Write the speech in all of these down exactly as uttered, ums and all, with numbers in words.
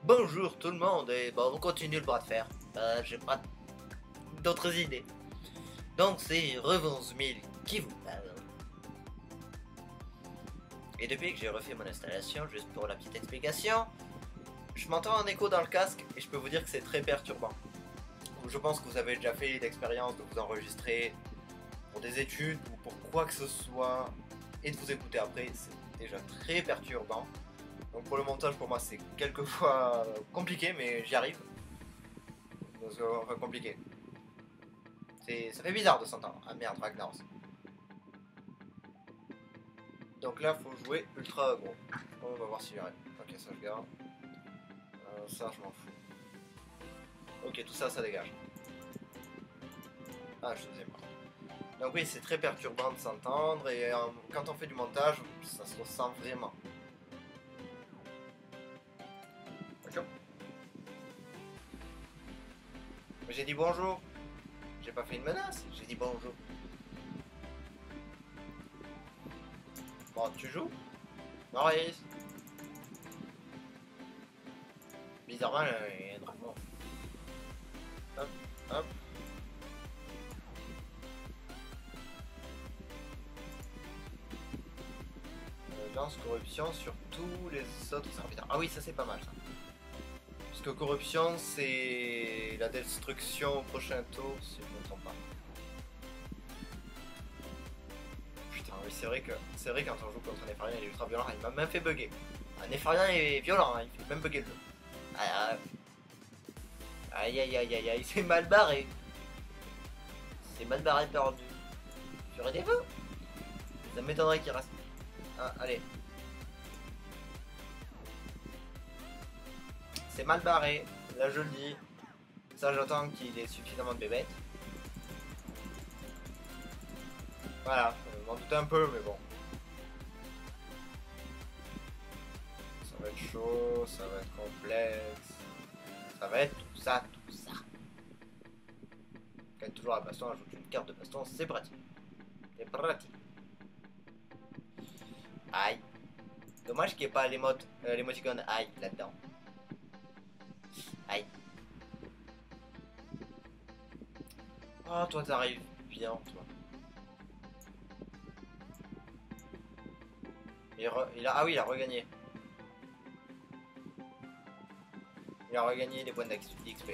Bonjour tout le monde, et bon, on continue le bras de fer. Euh, J'ai pas d'autres idées. Donc c'est Rev onze mille qui vous parle. Et depuis que j'ai refait mon installation, juste pour la petite explication, je m'entends en écho dans le casque et je peux vous dire que c'est très perturbant. Je pense que vous avez déjà fait l'expérience de vous enregistrer pour des études ou pour quoi que ce soit et de vous écouter après, c'est déjà très perturbant. Donc pour le montage, pour moi, c'est quelquefois compliqué, mais j'y arrive. Enfin, compliqué. Ça fait bizarre de s'entendre. Ah merde, Ragnar. Donc là, faut jouer ultra gros. On va voir si j'arrive. Ok, ça je garde. Euh, ça, je m'en fous. Ok, tout ça, ça dégage. Ah, je deuxième. Donc oui, c'est très perturbant de s'entendre et euh, quand on fait du montage, ça se ressent vraiment. Ok. Mais j'ai dit bonjour. J'ai pas fait une menace, j'ai dit bonjour. Bon, tu joues? Maurice. Bizarrement, il y a un dragon. Hop, hop. Euh, lance corruption sur tous les autres serviteurs. Ah oui, ça c'est pas mal ça. Parce que corruption, c'est la destruction au prochain tour, si je ne me trompe pas. Putain, oui, c'est vrai que c'est vrai quand on joue contre un Néfarien, il est ultra violent, il m'a même fait bugger. Un Néfarien est violent, hein, il fait même bugger le jeu. Ah, aïe aïe aïe aïe aïe, c'est mal barré. C'est mal barré perdu. J'aurais des vœux. Ça m'étonnerait qu'il reste. Ah, allez. C'est mal barré, là je le dis. Ça j'attends qu'il ait suffisamment de bébêtes. Voilà, je m'en doutais un peu, mais bon. Ça va être chaud, ça va être complexe. Ça va être tout ça, tout ça. Gagne toujours la baston, ajoute une carte de baston, c'est pratique. C'est pratique. Aïe. Dommage qu'il n'y ait pas euh, l'émoticône aïe là-dedans. Aïe. Oh, toi t'arrives bien, toi. Il, re, il a, ah oui, il a regagné. Il a regagné les points d'X P.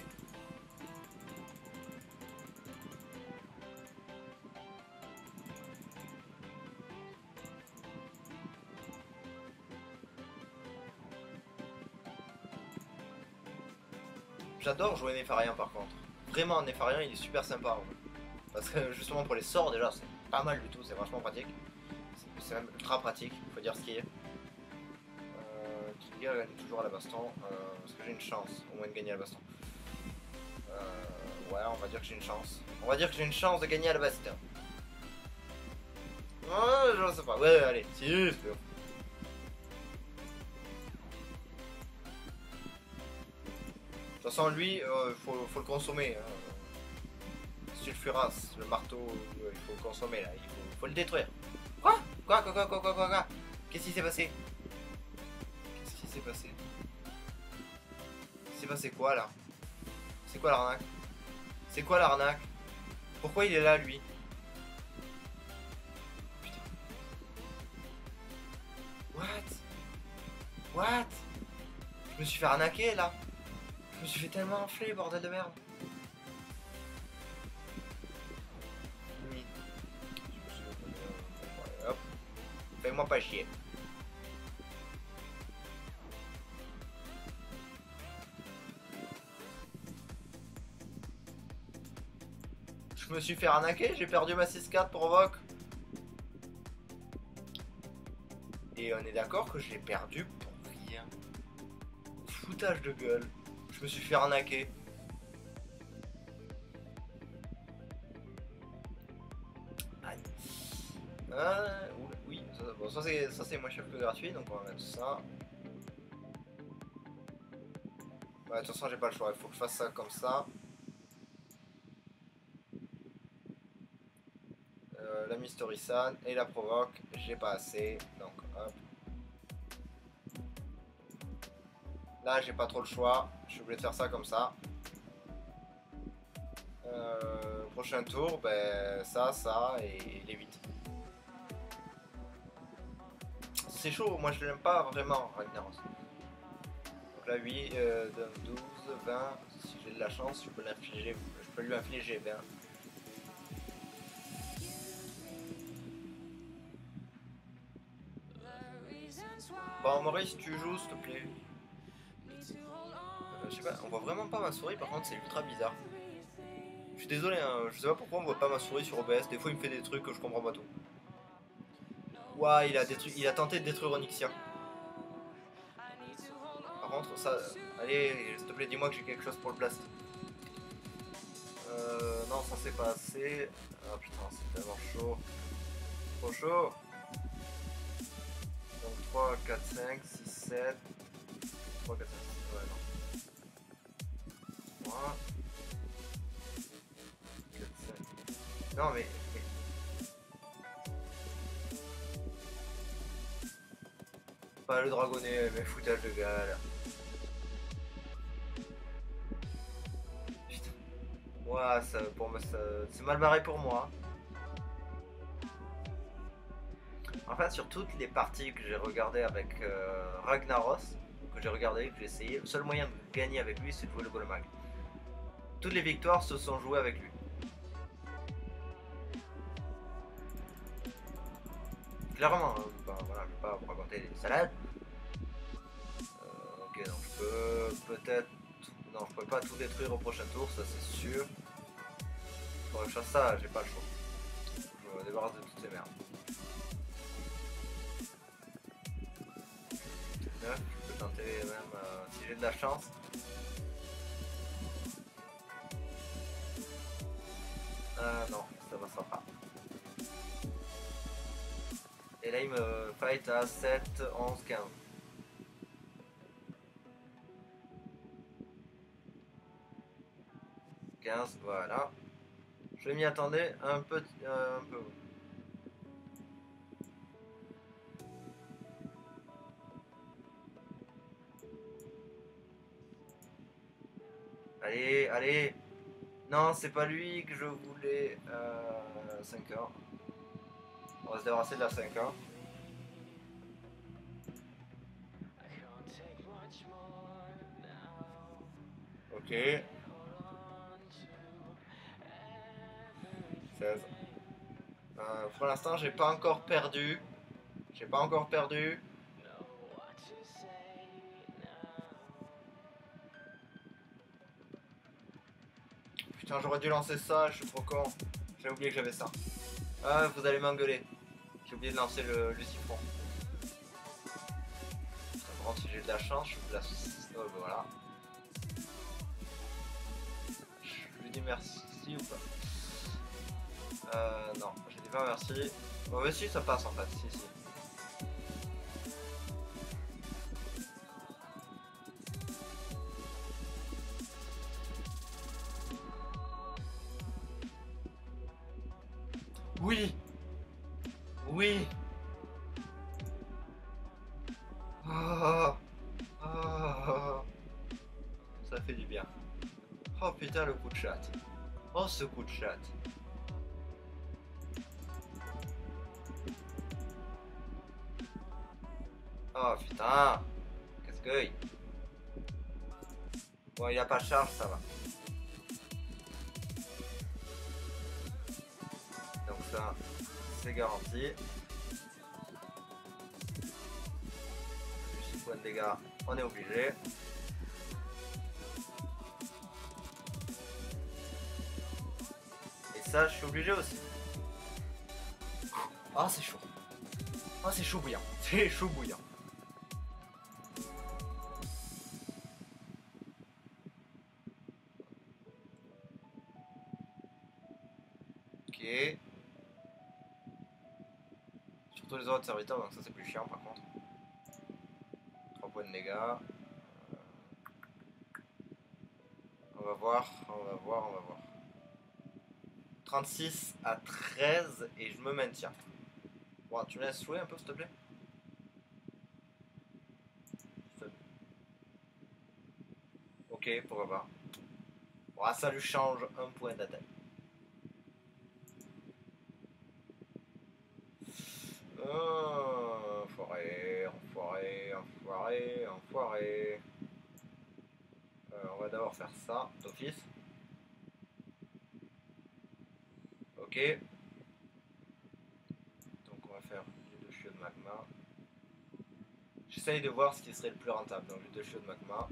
J'adore jouer Néfarien par contre. Vraiment, Néfarien il est super sympa. En fait. Parce que justement pour les sorts déjà, c'est pas mal du tout, c'est vachement pratique. C'est même ultra pratique, faut dire ce qui est. Euh, qui gagne toujours à la baston. Euh, parce que j'ai une chance au moins de gagner à la baston. Euh, ouais, on va dire que j'ai une chance. On va dire que j'ai une chance de gagner à la baston. Ouais, je sais pas. Ouais, allez, si, c'est bon. De toute façon, lui, euh, faut, faut le consommer. Hein. Sulfuras, le marteau, euh, il faut le consommer là, il faut, faut le détruire. Quoi Quoi Quoi Quoi Quoi Quoi Quoi Quoi Qu'est-ce qui s'est passé Qu'est-ce qui s'est passé C'est passé quoi là C'est quoi l'arnaque C'est quoi l'arnaque Pourquoi il est là lui Putain. What What Je me suis fait arnaquer là. Je me suis fait tellement enfler, bordel de merde. Oui. Hop. Fais-moi pas chier. Je me suis fait arnaquer, j'ai perdu ma six quatre provoque. Et on est d'accord que je l'ai perdu pour rien. Foutage de gueule. Je me suis fait arnaquer. Aïe. Euh, oui, ça, bon, ça c'est moins cher que gratuit, donc on va mettre ça. Ouais, de toute façon j'ai pas le choix, il faut que je fasse ça comme ça. Euh, la Mystery-San et la provoque, j'ai pas assez, donc hop. Là, j'ai pas trop le choix. Je suis obligé de faire ça comme ça. Euh, prochain tour, ben ça, ça et les vite. C'est chaud, moi je l'aime pas vraiment, Ragnaros. Donc là, huit, euh, douze, vingt. Si j'ai de la chance, je peux l'infliger. Je peux lui infliger vingt. Bon, Maurice, tu joues, s'il te plaît. Euh, je sais pas, on voit vraiment pas ma souris, par contre, c'est ultra bizarre. Je suis désolé, hein, je sais pas pourquoi on voit pas ma souris sur O B S. Des fois, il me fait des trucs que je comprends pas tout. Ouah, il a détruit, il a tenté de détruire Onyxia. Par contre, ça. Allez, s'il te plaît, dis-moi que j'ai quelque chose pour le blast. Euh. Non, ça c'est pas assez. Ah putain, c'est tellement chaud. Trop chaud. Donc trois, quatre, cinq, six, sept. trois, quatre, cinq, six. Ouais, non. trois, quatre, cinq. Non, mais. mais... Pas le dragonnet, mais foutage de gueule. Putain. Moi, ça, pour moi, ça, c'est mal barré pour moi. En fait, sur toutes les parties que j'ai regardées avec euh, Ragnaros, que j'ai regardé, que j'ai essayé, le seul moyen de gagner avec lui, c'est de jouer le Golem. Toutes les victoires se sont jouées avec lui. Clairement, hein, bah, voilà, je vais pas vous raconter des salades. Euh, ok, donc je peux peut-être... Non, je peux pas tout détruire au prochain tour, ça c'est sûr. Faudrait que je fasse ça, j'ai pas le choix. Je me débarrasse de toutes ces merdes. neuf, je peux tenter même euh, si j'ai de la chance. Euh, non, ça passera pas. Et là il me fight à sept, onze, quinze. quinze, voilà. Je m'y attendais un peu, euh, un peu. Allez, allez. Non, c'est pas lui que je voulais. Euh, cinq heures. On va se débarrasser de la cinq heures. Ok. seize. Euh, pour l'instant, j'ai pas encore perdu. J'ai pas encore perdu. Putain, j'aurais dû lancer ça, je suis trop con. J'ai oublié que j'avais ça. Ah, vous allez m'engueuler. J'ai oublié de lancer le, le siphon. Par contre, si j'ai de la chance, je vous la... Oh, bah, voilà. Je lui dis merci ou pas? Euh, non, j'ai dit pas merci. Bon, mais si, ça passe en fait, si, si. Oui. Oui. Oh. Oh. Ça fait du bien. Oh putain, le coup de chat. Oh, ce coup de chat. Oh putain. Casse-gueule. Bon, il a pas de charge, ça va. Donc ça, c'est garanti. six points de dégâts, on est obligé. Et ça, je suis obligé aussi. Ah, c'est chaud. Ah, c'est chaud bouillant. C'est chaud bouillant. Ok. Surtout les autres serviteurs, donc ça c'est plus chiant par contre. trois points de dégâts. On va voir, on va voir, on va voir. trente-six à treize et je me maintiens. Bon, tu me laisses jouer un peu s'il te plaît? Ok, pourquoi pas. Bon, ah, ça lui change un point d'attaque. Oh, enfoiré, enfoiré, enfoiré, enfoiré. Euh, on va d'abord faire ça, d'office. Ok. Donc on va faire les deux chiots de magma. J'essaye de voir ce qui serait le plus rentable. Donc les deux chiots de magma.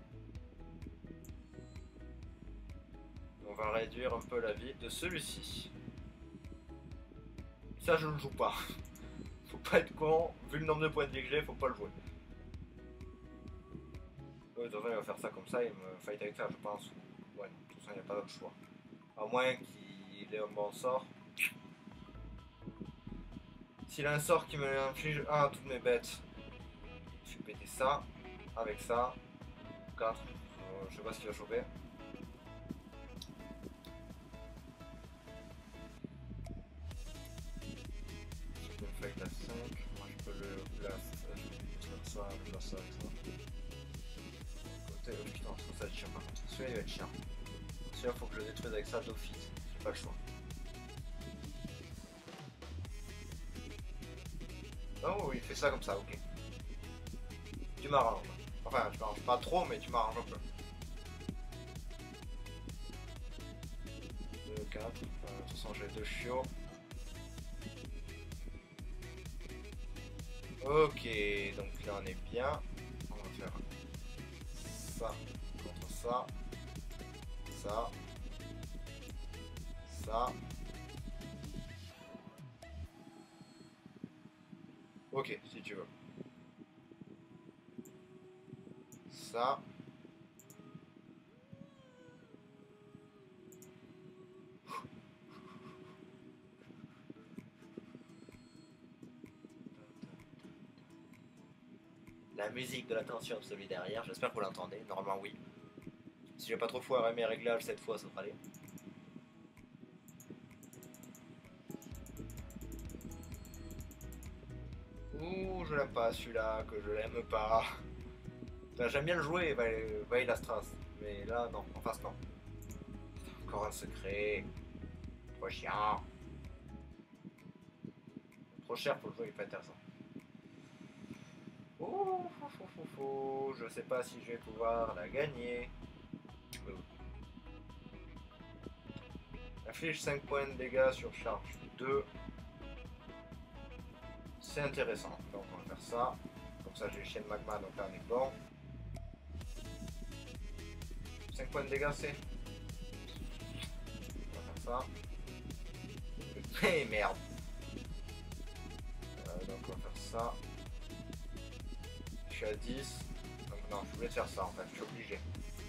On va réduire un peu la vie de celui-ci. Ça je ne joue pas. Faut pas être con. Vu le nombre de points de vie que j'ai, faut pas le jouer. Oui, de toute façon il va faire ça comme ça, il me fight avec ça je pense. Ouais, de toute façon il n'y a pas d'autre choix. À moins qu'il ait un bon sort. S'il a un sort qui me inflige un à toutes mes bêtes, je vais péter ça, avec ça, quatre, euh, je sais pas ce qu'il va choper. Je peux me fight à cinq, moi je peux le blast, je peux faire ça, je blast ça avec ça. Côté, oh putain, ça va être chiant par contre, celui-là il va être chiant. Celui-là faut que je le détruise avec ça d'office, j'ai pas le choix. Oh, il fait ça comme ça, ok. Tu m'arranges. Enfin, tu m'arranges pas trop, mais tu m'arranges un peu. deux, quatre. Euh, de toute façon, j'ai deux chiots. Ok, donc là on est bien. On va faire ça contre ça. Ça. Ça. Ok, si tu veux. Ça. La musique de la tension de celui derrière, j'espère que vous l'entendez, normalement oui. Si j'ai pas trop foiré mes réglages cette fois, ça devrait aller. Ouh, je l'aime pas celui-là, que je l'aime pas. J'aime bien le jouer, Vaille la Stras, mais là non, en face non. Encore un secret. Trop chiant. Trop cher pour le jouer, il est pas intéressant. Ouh, fou, fou, fou, fou. Je sais pas si je vais pouvoir la gagner. Euh. Affiche cinq points de dégâts sur charge deux. C'est intéressant. Donc on va faire ça. Comme ça j'ai le chien de magma, donc là on est bon. cinq points de dégâts c'est. On va faire ça. Eh merde. Euh, donc on va faire ça. Je suis à dix. Donc non, je voulais faire ça en fait, je suis obligé.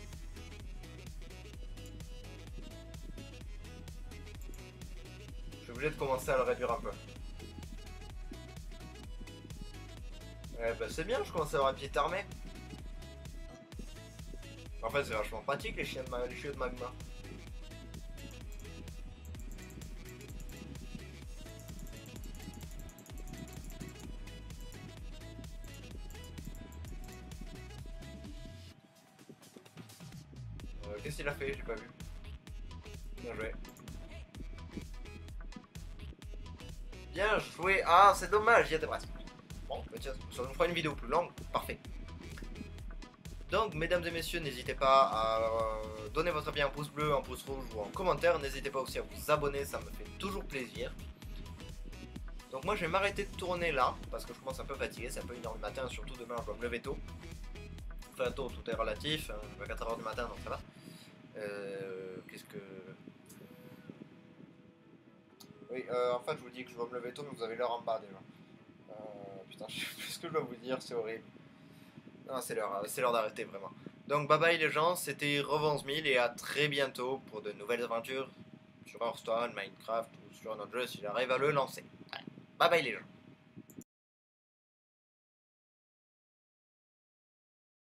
Je suis obligé de commencer à le réduire un peu. Eh ben c'est bien, je commence à avoir une petite armée. En fait c'est vachement pratique les chiens de, ma... les chiens de magma. Euh, Qu'est-ce qu'il a fait? J'ai pas vu. Bien joué. Bien joué. Ah c'est dommage, il y a des brasses. Bon, bah tiens, ça nous fera une vidéo plus longue. Parfait. Donc, mesdames et messieurs, n'hésitez pas à donner votre avis en pouce bleu, en pouce rouge ou en commentaire. N'hésitez pas aussi à vous abonner, ça me fait toujours plaisir. Donc moi, je vais m'arrêter de tourner là, parce que je commence un peu fatigué. C'est un peu une heure du matin, surtout demain, je dois me lever tôt. Enfin, tôt, tout est relatif. À quatre heures du matin, donc ça va. Euh, Qu'est-ce que... Oui, euh, en fait, je vous dis que je dois me lever tôt, mais vous avez l'heure en bas déjà. Euh, putain, je sais plus ce que je dois vous dire, c'est horrible. Non, c'est l'heure, c'est l'heure d'arrêter vraiment. Donc bye bye les gens, c'était Revance mille et à très bientôt pour de nouvelles aventures sur Hearthstone, Minecraft ou sur un autre jeu si j'arrive à le lancer. Bye bye les gens.